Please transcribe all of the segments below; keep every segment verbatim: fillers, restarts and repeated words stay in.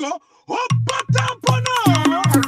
Nico, opa tampono.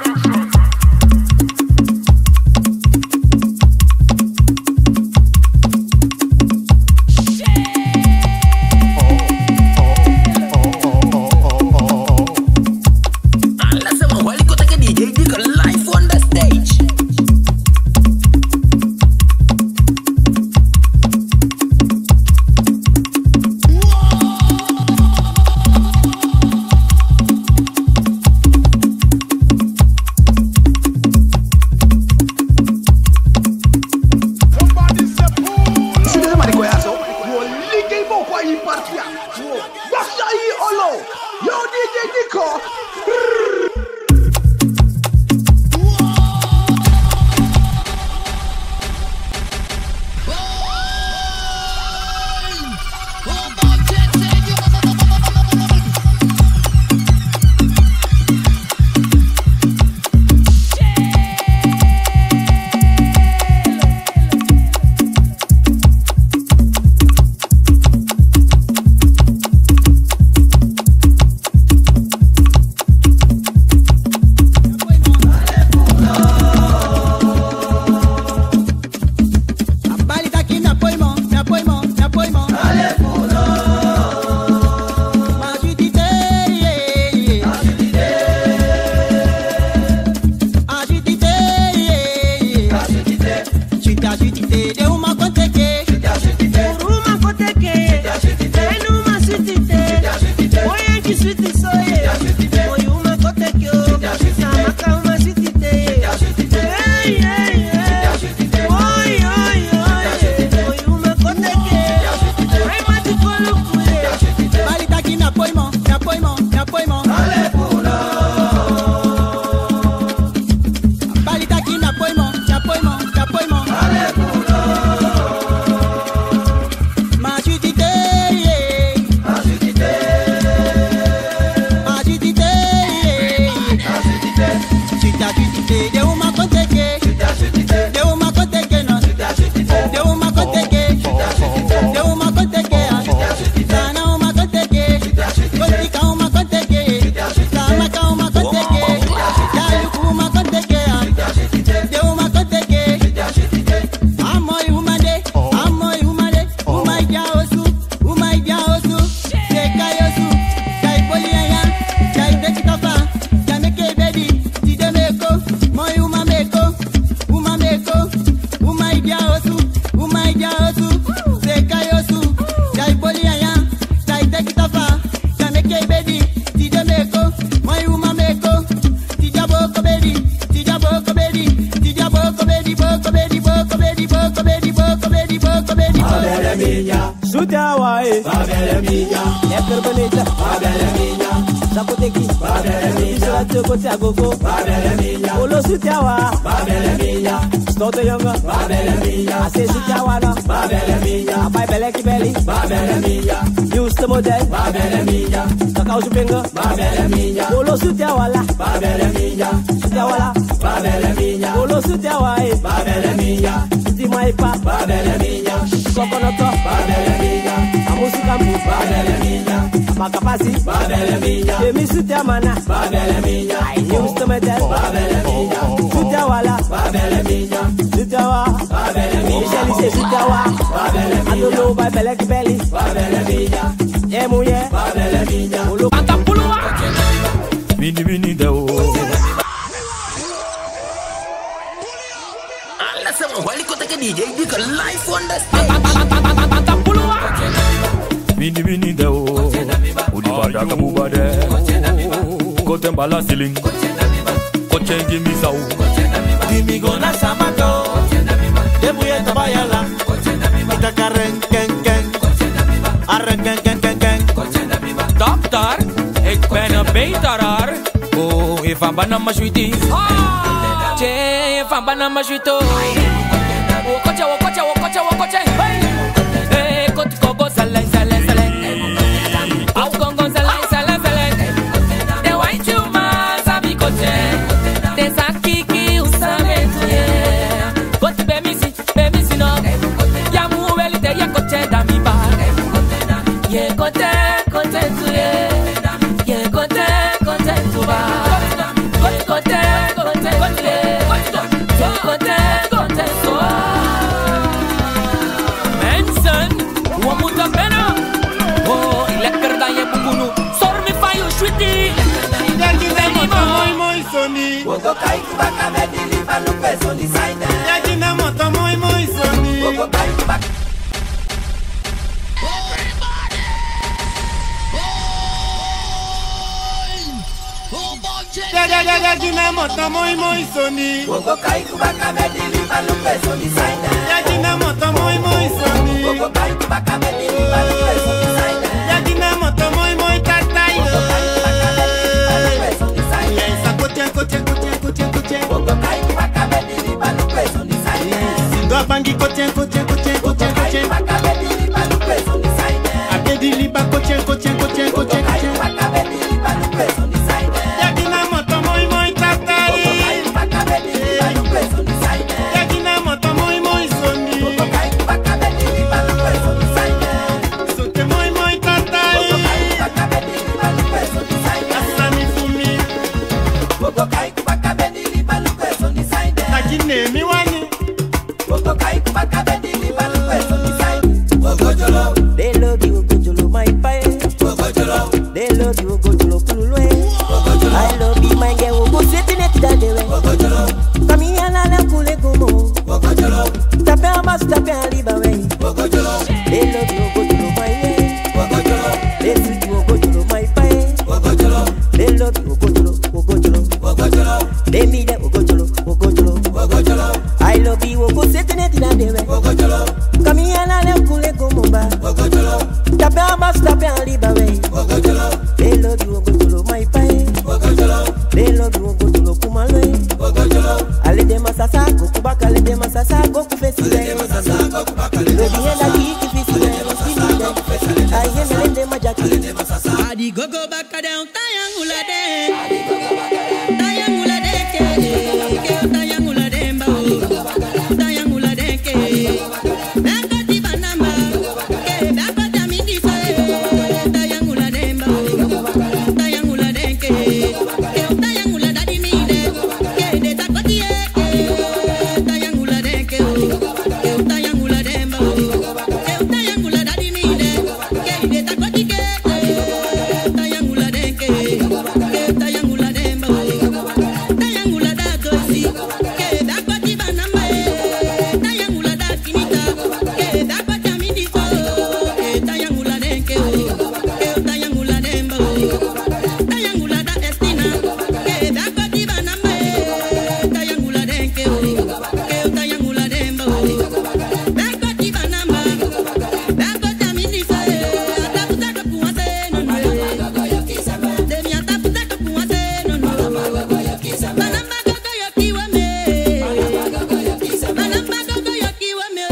Banana sweetie, che fan banana sweetie. Wokoche wokoche wokoche wokoche. Hey, kote kogo sale sale sale. Au kongo sale sale sale. De white you ma sabi koche. De sakiki usame tuye. Kote be misi be misi no. Ya mu weli te ye koche da mi ba. Ye kote kote tuye. Ye kote kote. kai kubaka medili balupe so designer. Yagina moto moi moi soni. Gogo kai kubaka. Yagina moto moi moi soni. Gogo kai kubaka medili balupe so designer. Yagina moto moi moi soni. Gogo kai kubaka medili balupe so designer. Yagina moto moi moi tatai. Gogo kai kubaka medili balupe so designer. Yesa koche koche koche koche koche. Gogo kai kubaka medili balupe so designer. Sindo bangi koche koche koche koche koche. Kubaka medili balupe so designer. Abedili ba koche koche koche koche koche. Kubaka medili balupe so designer. Yagina moto moi moi tatai. Kubaka medili balupe so designer. Yagina moto moi moi soni. Gogo kai kubaka medili balupe so designer. Sote moi moi tatai. Kubaka medili balupe so designer. Asani fumi. Gogo kai kubaka medili balupe so designer. Nakine miwani. Gogo kai kubaka medili balupe so designer. Gogo jolo. They love you, go jolo my pie. Gogo jolo. They love you, go jolo kulwe. Gogo jolo. I love you, my girl, go sit in it that way. Gogo jolo. Come here, la la kule kumo. Gogo jolo. Tape a mas, tape a liba way. Gogo jolo. They love you, go jolo my way. Gogo jolo. They sweet you, go jolo my pie. Gogo jolo. They love you, go jolo, go jolo. Gogo jolo. They me that, go jolo, go jolo. Gogo jolo. I love you, go sit in it that way. Gogo jolo. Come here, la la kule kumo ba. Gogo jolo. Tape a mas, tape a liba way. Gogo jolo. They love you, go jolo my pie. Gogo jolo. They love you, go jolo kumalwe. Gogo jolo. Ale de masasa, go kubaka, ale de masasa, go kufesi. Baby, henda kiki fisi. I hear me lende majaki. Adi gogo baka down tayangula de. Tayangula de ke. Ke tayangula de mba. Tayangula de ke. Baka di banamba. Ke baka tamindi se. Tayangula de mba. Tayangula de ke. Ke tayangula dadi mide. Ke de takoti e. Tayangula de ke. Ke tayangula de mba. Ke tayangula dadi mide. Ke de takoti ke. Tayangula de ke. Ke tayangula de mba. Tayangula da tosi. Ke bakoti banamba. Tayangula da finita. Ke bakoti amindi so. Ke tayangula de ke. Ke tayangula de mba. Tayangula da estina. Ke bakoti banamba. Tayangula de ke. Ke tayangula de mba. Bakoti banamba. Bakoti amindi so. Ataputa kapuase no no. Demi ataputa kapuase no no. Banamba gogo yokiwa me. Banamba gogo yokiwa me.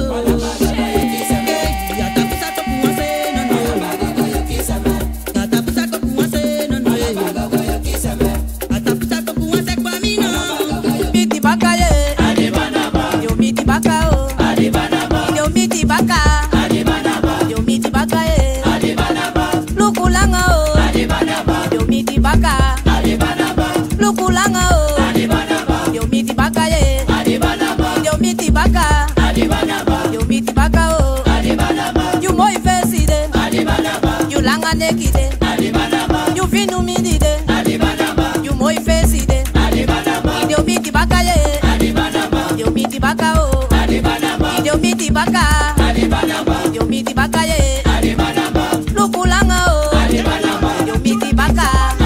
Ya taputa kapuase no no. Ataputa kapuase no no. Ataputa kapuase kwa mino. Miti baka ye. Yo miti baka o. Yo miti baka. Yo miti baka ye. Lukulanga o. Yo miti baka. Lukulanga o. Yo miti baka ye. Yo miti baka. Yo miti baka o. You moi feside. You langa nekide. You vinu midide. You moi feside. Yo miti baka ye. Yo miti baka o. Yo miti baka. Yo miti baka ye. Lukulanga o. Yo miti baka.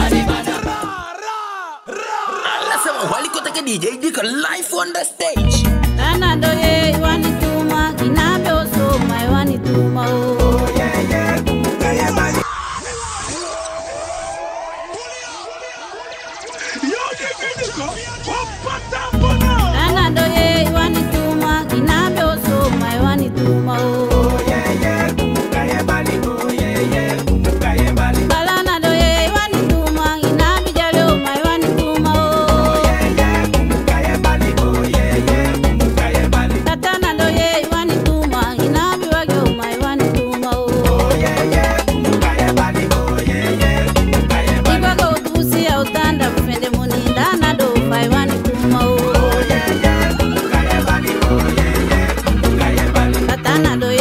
Nasema walikotaka D J Dika live on the stage. Anado ye wani tuma inabe oso mai wani tuma o. Anado ye wani tuma inabe oso mai wani tuma o. Balanado ye wani tuma inabe jalo mai wani tuma o. Tatanado ye wani tuma inabe wagyo mai wani tuma o. Igwago tusi ya utanda kufende muninda nado mai wani tuma o. Tatanado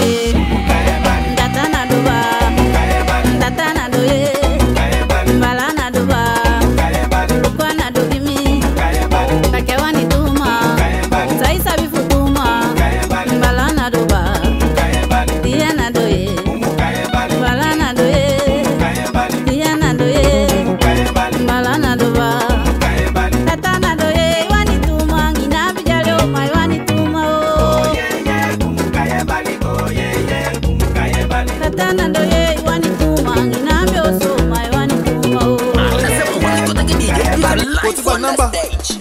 on the stage.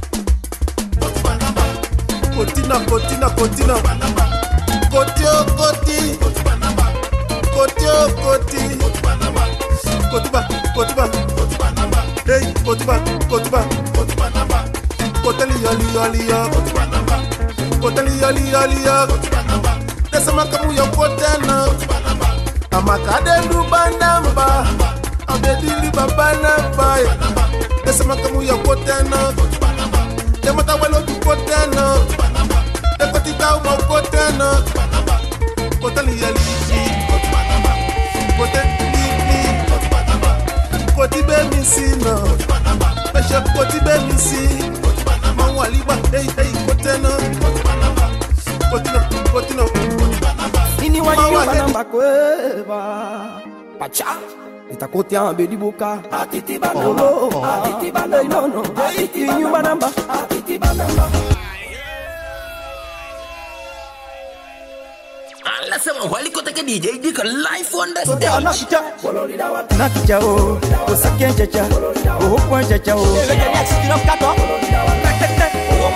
Kotina, kotina, kotina. Kotio, koti. Kotio, koti. Kotiba, kotiba. Hey, kotiba, kotiba. Koteli, yoli, yoli, yo. Koteli, yoli, yoli, yo. Desama kamu yo kotena. Amakade lubanamba. Abedili babanamba. Desama kamu yo kotena. Demata welo tu kotena. Dekotita umo kotena. Koteli, yoli, koteli, kotibe misina. Pesha kotibe misi. Mawaliba, hey, hey, kotena. Kotena, kotena. Nini wani banamba kweba Pacha Itakotia ambedi boka Atiti banamba Atiti banamba No, no Atiti banamba Atiti banamba Anasema walikoteke D J Dika live on the stage. Nakija Nakija o Osake jaja O kwa jaja o Ega ni aksikino kato Rekete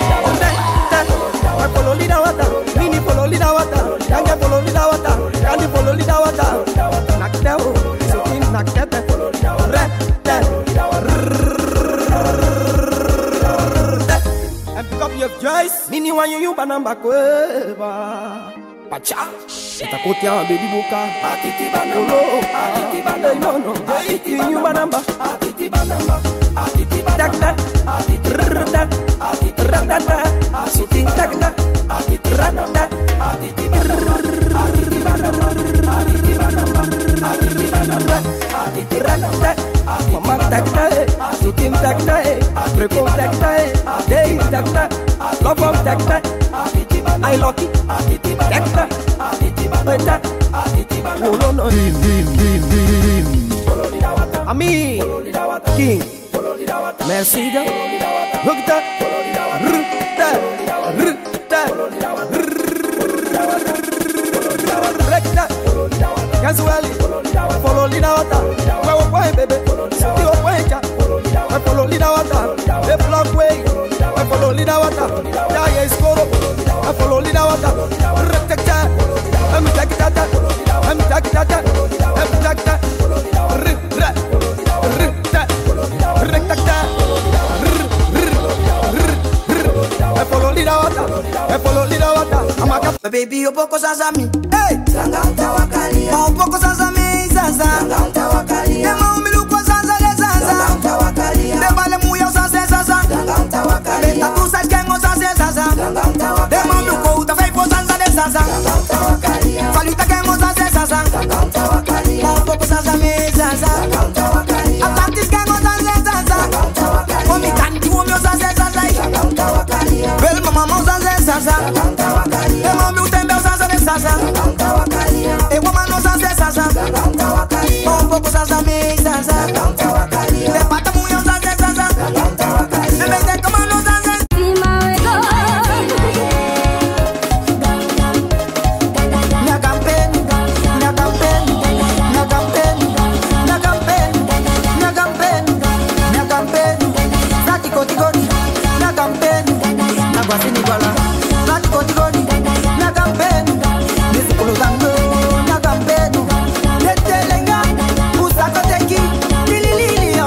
I follow leader water Mini follow leader water Yange follow leader water Kandi follow leader water Nakita o Sokin nakita Rete And pick up your voice Nini wanyu yu banamba kweba Pacha Itakotia baby boka Atiti banamba Atiti banamba No no Atiti yu banamba Atiti banamba Atiti banamba Atiti banamba Atiti banamba Atiti banamba Atiti banamba Atiti banamba Atiti banamba Atiti banamba Atiti banamba Atiti banamba Mama takta Atiti takta Preko takta Day takta Love of takta I lucky takta Takta Oh no no Dim dim dim dim Ami King Merci da Look that Ruta Ruta Rekta Casually Follow leader water Where why baby Still why ja I follow leader water The block way I follow leader water Yeah yeah skoro I follow leader water Rekta I'm takta I'm takta I'm takta Rekta Rekta Rekta I follow leader water I follow leader water I'm a baby upoko sasa mi hey sanga utawakalia ma upoko sasa mi sasa sanga utawakalia ema umiluko sasa le sasa sanga utawakalia de bale muya sasa sasa sanga utawakalia beta tusa kengo sasa sasa sanga utawakalia de mamuko utafai po sasa le sasa sanga utawakalia falita kengo sasa sasa sanga utawakalia ma upoko sasa mi sasa sanga utawakalia atlantis kengo sasa sasa sanga utawakalia omi kanti wo mi sasa sasa sanga utawakalia bel mama mo sasa sasa sanga utawakalia mami utembe usanza ne sasa e woman usanza sasa pompo kusanza me sasa le pata muyo usanza sasa ne bete kama no usanza na campaign na campaign na campaign na campaign na campaign na campaign sati koti koti na campaign na kwasini kwala sati koti koti na campaign nisikulo zangu na campaign netelenga usako teki lililili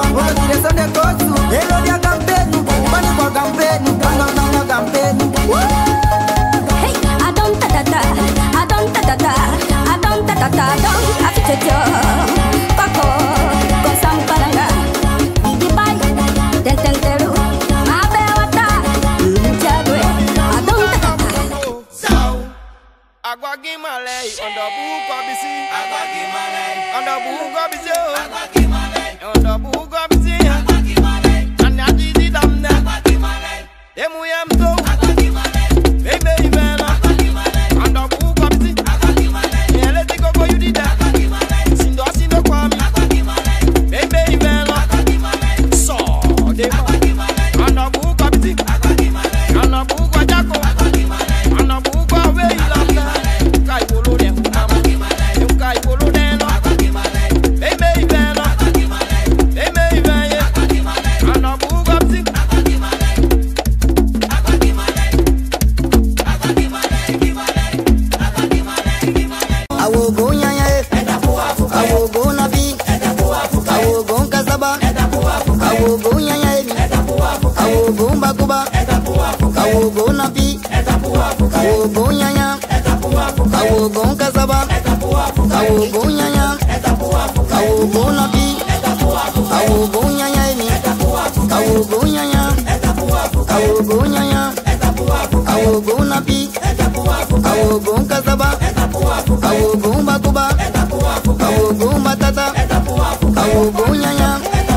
bon kasaba, kawo bon nyanya, kawo bon nabi, kawo bon nyanya emi, kawo bon nyanya, kawo bon nyanya, kawo bon nabi, kawo bon kasaba, kawo bon bakuba, kawo bon batata, kawo bon nyanya.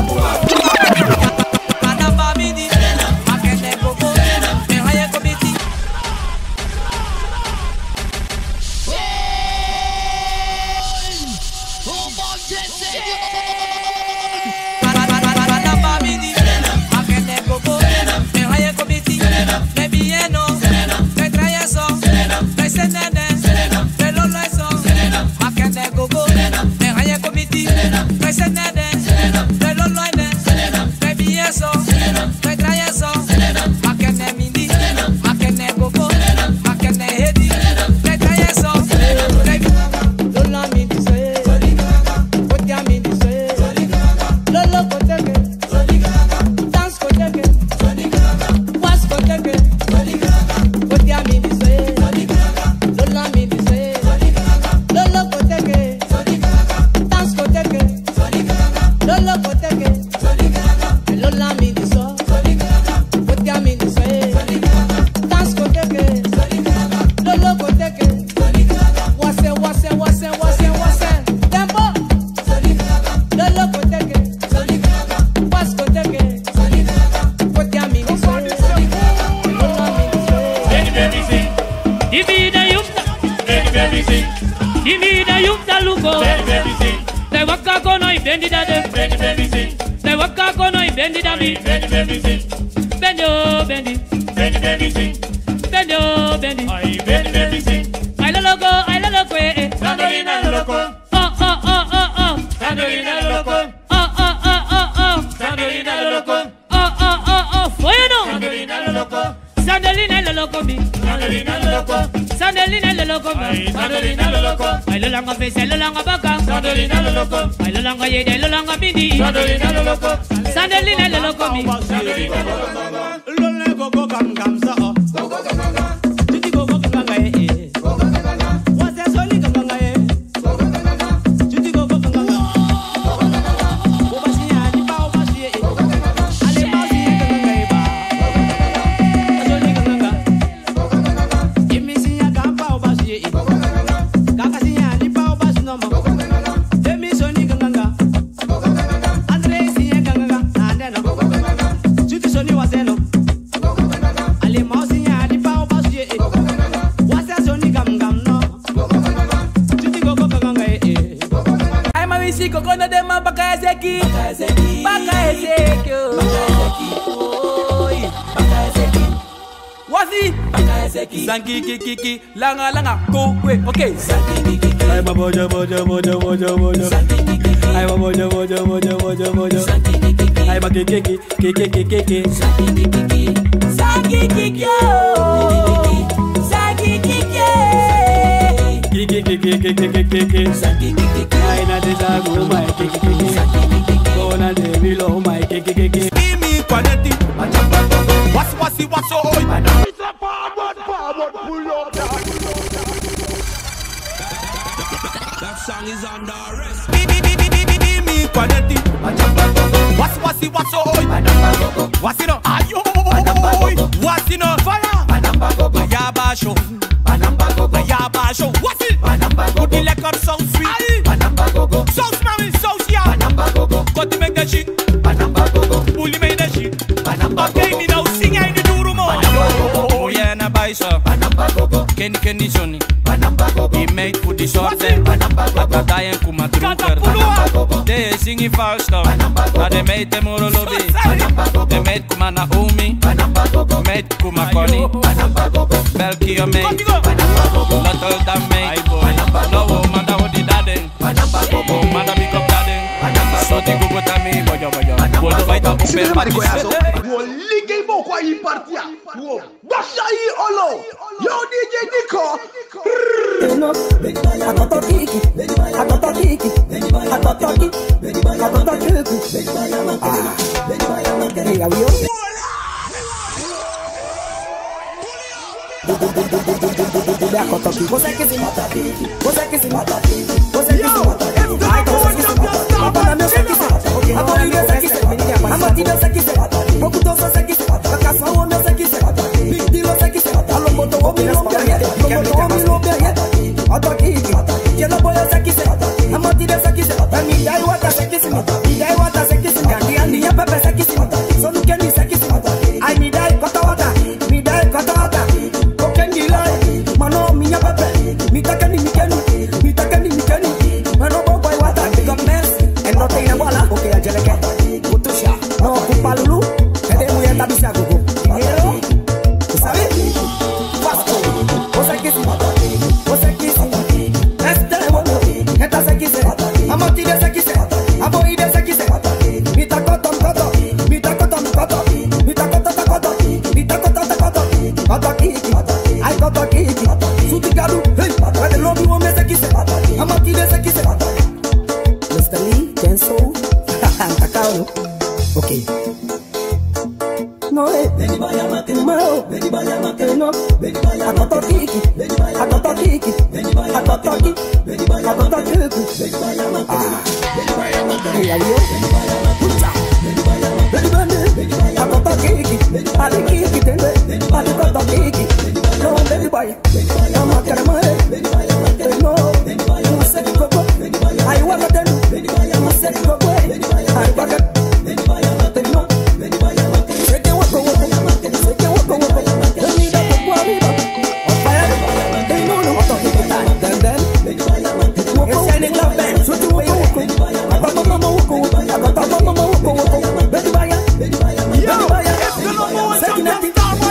Zangi kiki kiki langa langa go way okay ay ma bojo bojo bojo bojo bojo ay ma bojo bojo bojo bojo bojo ay ma kiki kiki kiki kiki zangi kiki zangi kiki zangi kiki kiki kiki kiki kiki zangi kiki ay na deja go my kiki kiki go na de below my kiki kiki kimi quality what's what's what's oh that song is under arrest. Me quality. What's what's it what's oi? What's it no? Ayo. What's it no? Fire. Yaba show. Yaba show. What's it? Put the record so sweet. So smelly, so yeah. Got to make that shit. Bully made that shit. Okay, me now sing I do rumo. Oh yeah, na baisa. Kenny Kenny Johnny. He made for the short day. Pagkatayan kumadruker. They singing fast stuff. They made them all lobby. They made kumana umi. Made kumakoni. Belki o made. Little damn made. No woman that would be dadding. Oh man that big up dadding. So they go with me. Boyo boyo. We'll fight up. Si mè ko yaso, wo ligay mo kwa yi partia. Wo basha yi olo. Yo D J Nico. Agoto kiki, agoto kiki, agoto kiki, agoto kiki. Ah, hey, are we okay? be akotoki. Você que se mata pique, você que se mata pique, você que se mata pique. Ai, você que se mata pique. Agora meu você que se mata pique. Agora meu você que se mata pique. A batida você que se mata pique. Pouco doce você que se mata. A caça o meu você que se mata pique. Big deal você que se mata. Alô, botou o meu nome aí. Botou o meu nome aí. Ataki, que não boia você que se mata. A batida você que se mata. Me dá o ata você que se mata. Me dá o ata você que se mata. E a minha pepe você que se mata. Só no que nem você que se mata. Ai, me dá cota wata. Me dá cota wata. Mano, minha pepe, me taca ni mikeni, me taca ni mikeni. Mano, boy wata, big up mess, and not in a wala. Okay, I just get Kutusha, no kupalulu, and then we end up bisa gogo. Hero, sabe? Pasto, você que se mata, você que se mata. Este wono, esta se que se mata. Amati de se que se mata, aboy de se que se mata. Me taca tom koto, me taca tom koto, me taca tom koto, me taca tom koto. Koto kiki, I got a kiki. Sutigaru, hey, I the love you want me to kiss it. I'm a kid that kiss it. Mister Lee, Kenzo, Takao. Okay. No, hey, baby, I am a tomorrow. Baby, I am a no. Baby, I got a kiki. Baby, I got a kiki. Baby, I got a kiki. Baby, I got a kiki. Baby, I am a baby, I am a hey, are you? Baby, I am a pucha. Baby, I am a baby, I got a kiki. I the kiki, then I got a kiki. No, baby boy, I'm a carama, baby boy, I'm a carama, baby boy, I'm a set go, baby boy, I want to tell you, baby boy, I'm a set go, baby boy, I want to, baby boy, I'm a tell you, baby boy, I'm a tell you, take your walk away, take your walk away, tell me that you want me, on fire, they know no what to hit the time, then then, baby boy, I'm a tell you, it's shining love band, so you way, baby boy, I'm a tell you, mama woko, I got a mama woko, baby boy, baby boy, I'm a yo, it's the number one champion star boy,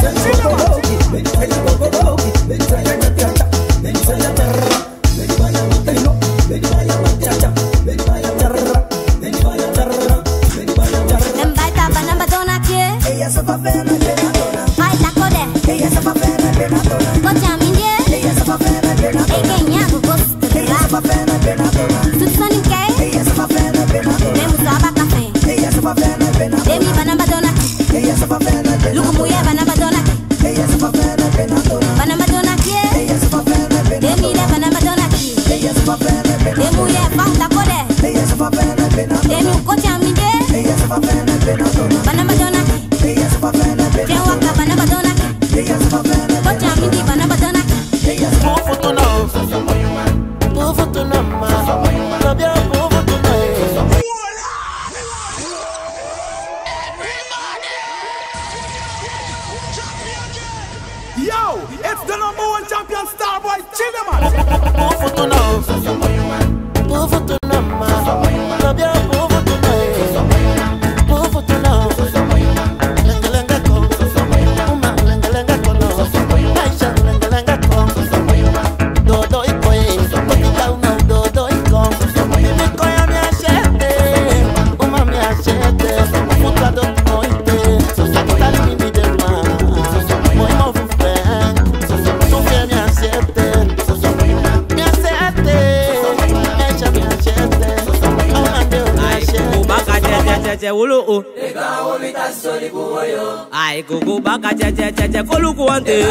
Ai gugu baka che che che che koluku ante.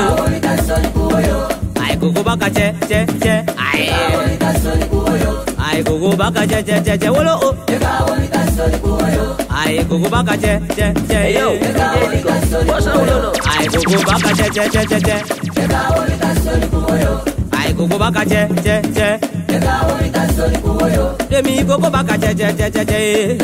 Ai gugu baka che che che. Ai. Ai gugu baka che che che che wolo o. Ai gugu baka che che che yo. Ai gugu baka che che che che che. Ai gugu baka che che che. Demi gugu baka che che che che che.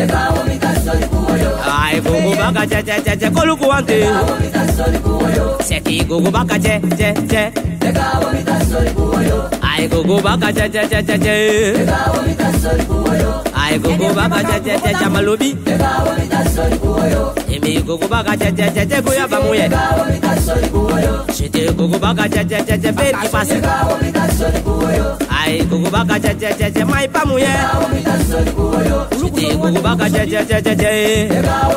Ai gugu baka che che che che koluku ante. Seki gugu baka che che che. Ai gugu baka che che che che che. Ai gugu baka che che che che malubi. Emi gugu baka che che che che kuya bamuye. Shite gugu baka che che che che pe kipase. Ai gugu baka che che che che mai pamuye. Shite gugu baka che che che che che.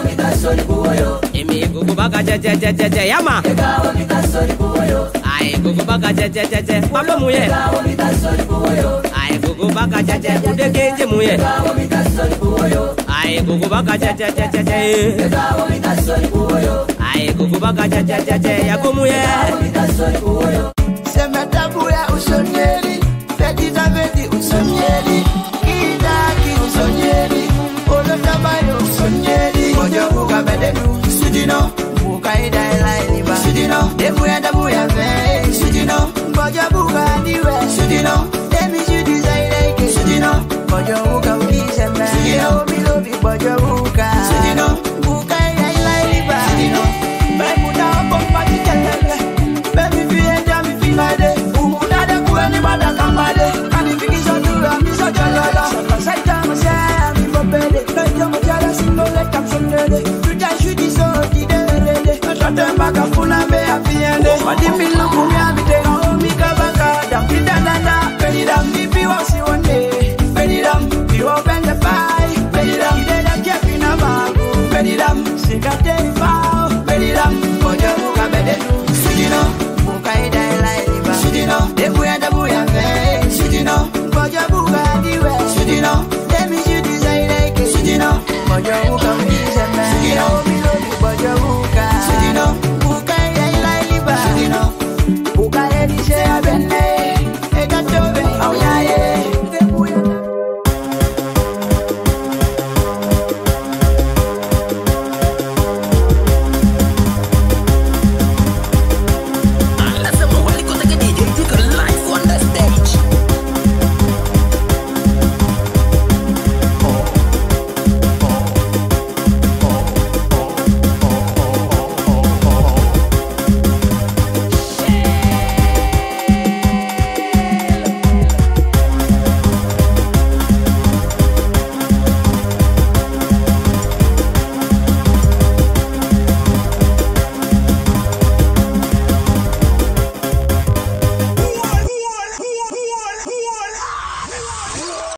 Emi gugu baka che che che che che yama. Ai gugu baka che che che che papa muye. Ai gugu baka che che kude kenje muye. Ai gugu baka che che che che che. Ai gugu baka che che che che yakomuye. Se me tabuya mukaida ilailiba Sudino, debuya dabuya ve Sudino, bojo buka diwe Sudino, demi shudi zaileke Sudino, bojo buka ukiseme Sudino, bilobi bojo buka Sudino, mukaida ilailiba Sudino, bemuda opompa kikelele Baby fiye jami filade Umuda de kuwe ni bada kambade Kani fikisho dura, miso jololo Sota saita mase, mi popede Kaito mojala singole kapsonede Tuja shudi so kidede Shote mbaka funa be afiende Madimi luku miabide Omi kabaka Dam pida dada Pedidam Bibi wasi wande Pedidam Biwa bende pai Pedidam Ideda kefina bagu Pedidam Sikate ifao Pedidam Bojo muka bededu Sudino Mukaida ilailiba Sudino Debuya dabuya ve Sudino Bojo buka diwe Sudino Demi shudi zaileke Sudino Bojo buka